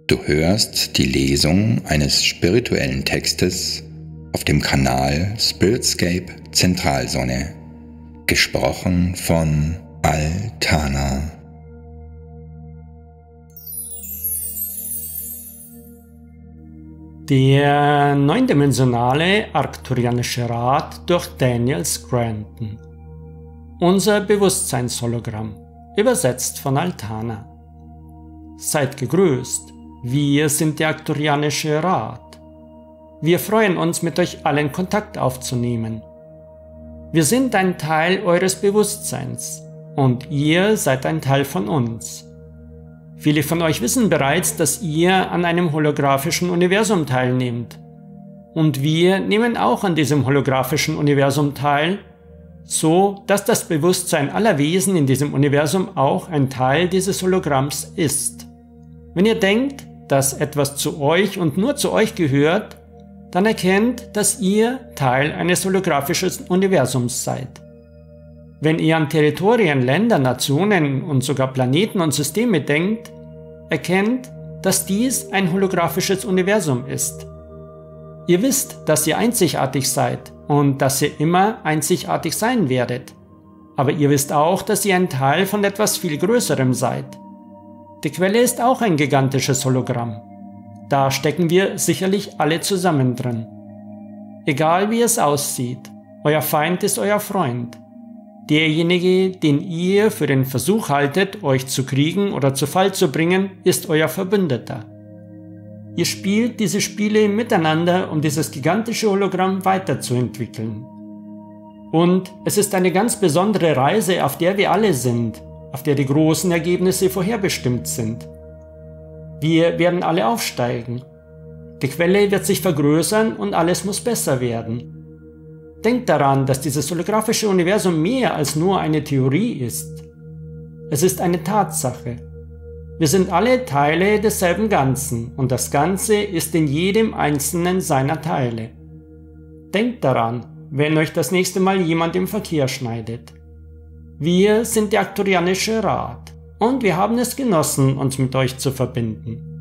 Du hörst die Lesung eines spirituellen Textes auf dem Kanal Spiritscape Zentralsonne, gesprochen von Altana. Der neundimensionale arcturianische Rat durch Daniel Scranton. Unser Bewusstseinshologramm, übersetzt von Altana. Seid gegrüßt, wir sind der arcturianische Rat. Wir freuen uns, mit euch allen Kontakt aufzunehmen. Wir sind ein Teil eures Bewusstseins und ihr seid ein Teil von uns. Viele von euch wissen bereits, dass ihr an einem holographischen Universum teilnehmt. Und wir nehmen auch an diesem holographischen Universum teil, so dass das Bewusstsein aller Wesen in diesem Universum auch ein Teil dieses Hologramms ist. Wenn ihr denkt, dass etwas zu euch und nur zu euch gehört, dann erkennt, dass ihr Teil eines holographischen Universums seid. Wenn ihr an Territorien, Länder, Nationen und sogar Planeten und Systeme denkt, erkennt, dass dies ein holographisches Universum ist. Ihr wisst, dass ihr einzigartig seid und dass ihr immer einzigartig sein werdet. Aber ihr wisst auch, dass ihr ein Teil von etwas viel Größerem seid. Die Quelle ist auch ein gigantisches Hologramm. Da stecken wir sicherlich alle zusammen drin. Egal wie es aussieht, euer Feind ist euer Freund. Derjenige, den ihr für den Versuch haltet, euch zu kriegen oder zu Fall zu bringen, ist euer Verbündeter. Ihr spielt diese Spiele miteinander, um dieses gigantische Hologramm weiterzuentwickeln. Und es ist eine ganz besondere Reise, auf der wir alle sind, auf der die großen Ergebnisse vorherbestimmt sind. Wir werden alle aufsteigen. Die Quelle wird sich vergrößern und alles muss besser werden. Denkt daran, dass dieses holographische Universum mehr als nur eine Theorie ist. Es ist eine Tatsache. Wir sind alle Teile desselben Ganzen und das Ganze ist in jedem einzelnen seiner Teile. Denkt daran, wenn euch das nächste Mal jemand im Verkehr schneidet. Wir sind der arcturianische Rat und wir haben es genossen, uns mit euch zu verbinden.